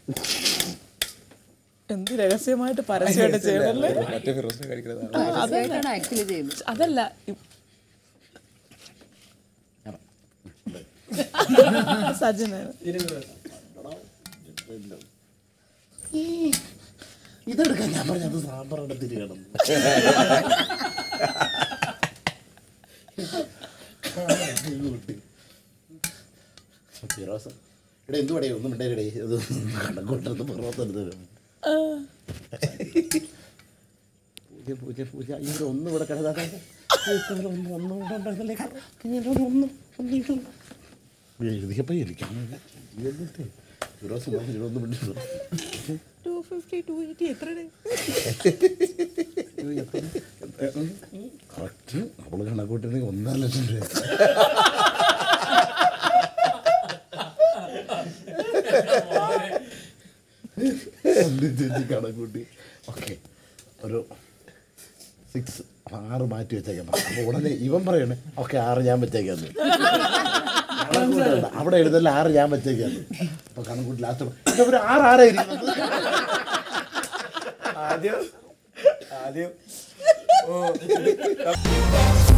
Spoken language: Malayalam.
എന്ത് രഹസ്യമായിട്ട് പരസ്യമായിട്ട് ചെയ്യണല്ലേ? അതല്ല, സജിനാണ്. ഇതെടുക്കാൻ ഞാൻ പറഞ്ഞത് സാമ്പാറുടെ തിരികണം. ഇവിടെ എന്തുപടേ ഒന്നും ഇടേ ഇത് കടക്കോട്ടത്ത് പുറത്തെടുത്ത് പൂജ പൂജ ഇവിടെ ഒന്നും ഇവിടെ കിടക്കാതെ എഴുതിയപ്പോ ഇരിക്കാൻ കറക്റ്റ് അവള് കണക്കൂട്ടിനെങ്കിൽ 1.5 ലക്ഷം രൂപ. കണക്കൂട്ടി ഓക്കെ ഒരു 6 മാറ്റി വെച്ചേക്കാം. അപ്പോൾ ഉടനെ ഇവൻ പറയണേ ഓക്കെ 6 ഞാൻ വെച്ചേക്കാന്ന്. അവിടെ എഴുതല്ല 6 ഞാൻ വെച്ചേക്കാന്ന്. അപ്പൊ കണക്കൂട്ടി ലാസ്റ്റ് ഒരു 6 ആരായിരിക്കുന്നത് ആദ്യം